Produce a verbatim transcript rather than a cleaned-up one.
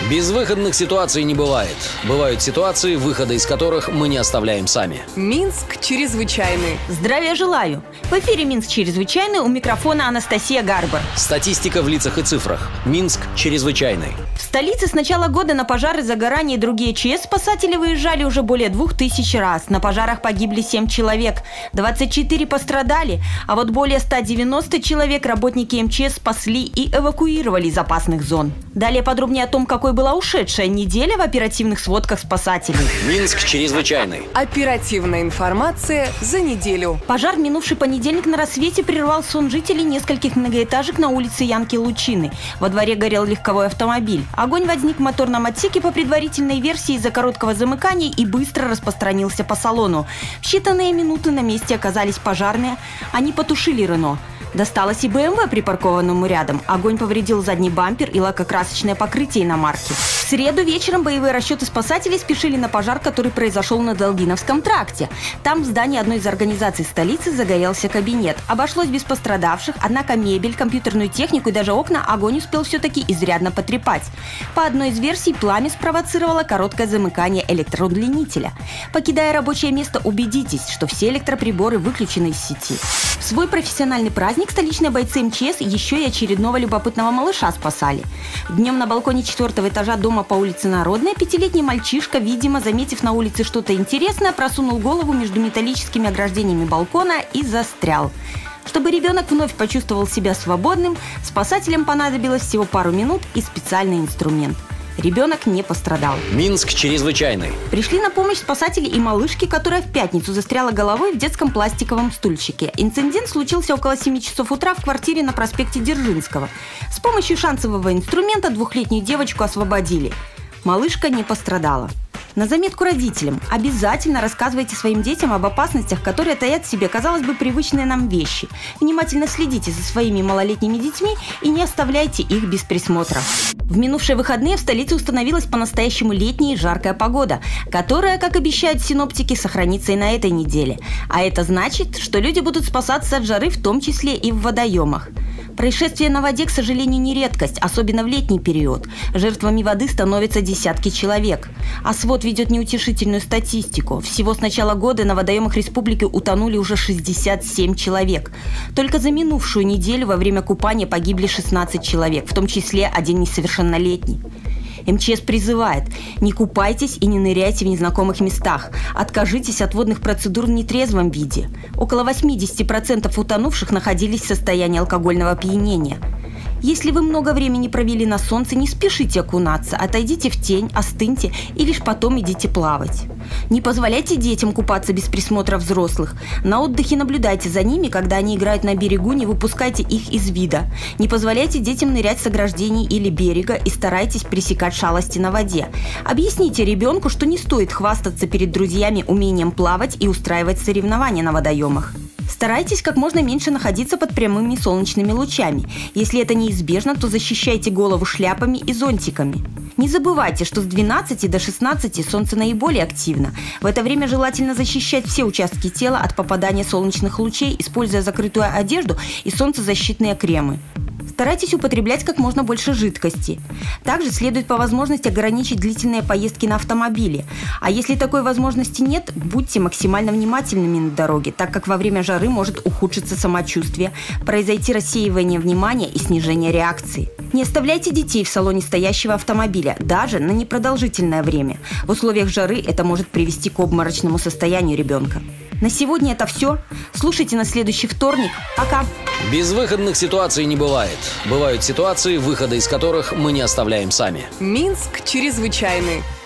Безвыходных ситуаций не бывает. Бывают ситуации, выхода из которых мы не оставляем сами. Минск чрезвычайный. Здравия желаю. В эфире Минск чрезвычайный, у микрофона Анастасия Гарбар. Статистика в лицах и цифрах. Минск чрезвычайный. В столице с начала года на пожары, загорания и другие ЧС спасатели выезжали уже более двух тысяч раз. На пожарах погибли семь человек, двадцать четыре пострадали, а вот более ста девяноста человек работники МЧС спасли и эвакуировали из опасных зон. Далее подробнее о том, какой была ушедшая неделя в оперативных сводках спасателей. Минск чрезвычайный. Оперативная информация за неделю. Пожар в минувший понедельник на рассвете прервал сон жителей нескольких многоэтажек на улице Янки Лучины. Во дворе горел легковой автомобиль. Огонь возник в моторном отсеке по предварительной версии из-за короткого замыкания и быстро распространился по салону. В считанные минуты на месте оказались пожарные. Они потушили Рено. Досталось и БМВ, припаркованному рядом. Огонь повредил задний бампер и лакокрасочное покрытие иномарки. В среду вечером боевые расчеты спасателей спешили на пожар, который произошел на Долгиновском тракте. Там в здании одной из организаций столицы загорелся кабинет. Обошлось без пострадавших, однако мебель, компьютерную технику и даже окна огонь успел все-таки изрядно потрепать. По одной из версий, пламя спровоцировало короткое замыкание электроудлинителя. Покидая рабочее место, убедитесь, что все электроприборы выключены из сети. В свой профессиональный праздник столичные бойцы МЧС еще и очередного любопытного малыша спасали. Днем на балконе четвертого этажа дома по улице Народная пятилетний мальчишка, видимо, заметив на улице что-то интересное, просунул голову между металлическими ограждениями балкона и застрял. Чтобы ребенок вновь почувствовал себя свободным, спасателям понадобилось всего пару минут и специальный инструмент. Ребенок не пострадал. Минск чрезвычайный. Пришли на помощь спасатели и малышке, которая в пятницу застряла головой в детском пластиковом стульчике. Инцидент случился около семи часов утра в квартире на проспекте Дзержинского. С помощью шансового инструмента двухлетнюю девочку освободили. Малышка не пострадала. На заметку родителям: обязательно рассказывайте своим детям об опасностях, которые таят в себе, казалось бы, привычные нам вещи. Внимательно следите за своими малолетними детьми и не оставляйте их без присмотра. В минувшие выходные в столице установилась по-настоящему летняя и жаркая погода, которая, как обещают синоптики, сохранится и на этой неделе. А это значит, что люди будут спасаться от жары, в том числе и в водоемах. Происшествия на воде, к сожалению, не редкость, особенно в летний период. Жертвами воды становятся десятки человек. А свод ведет неутешительную статистику. Всего с начала года на водоемах республики утонули уже шестьдесят семь человек. Только за минувшую неделю во время купания погибли шестнадцать человек, в том числе один несовершеннолетний. МЧС призывает: не купайтесь и не ныряйте в незнакомых местах. Откажитесь от водных процедур в нетрезвом виде. Около восьмидесяти процентов утонувших находились в состоянии алкогольного опьянения. Если вы много времени провели на солнце, не спешите окунаться, отойдите в тень, остыньте и лишь потом идите плавать. Не позволяйте детям купаться без присмотра взрослых. На отдыхе наблюдайте за ними, когда они играют на берегу, не выпускайте их из вида. Не позволяйте детям нырять с ограждений или берега и старайтесь пресекать шалости на воде. Объясните ребенку, что не стоит хвастаться перед друзьями умением плавать и устраивать соревнования на водоемах. Старайтесь как можно меньше находиться под прямыми солнечными лучами. Если это неизбежно, то защищайте голову шляпами и зонтиками. Не забывайте, что с двенадцати до шестнадцати солнце наиболее активно. В это время желательно защищать все участки тела от попадания солнечных лучей, используя закрытую одежду и солнцезащитные кремы. Старайтесь употреблять как можно больше жидкости. Также следует по возможности ограничить длительные поездки на автомобиле. А если такой возможности нет, будьте максимально внимательными на дороге, так как во время жары может ухудшиться самочувствие, произойти рассеивание внимания и снижение реакции. Не оставляйте детей в салоне стоящего автомобиля, даже на непродолжительное время. В условиях жары это может привести к обморочному состоянию ребенка. На сегодня это все. Слушайте на следующий вторник. Пока! Безвыходных ситуаций не бывает. Бывают ситуации, выхода из которых мы не оставляем сами. Минск чрезвычайный.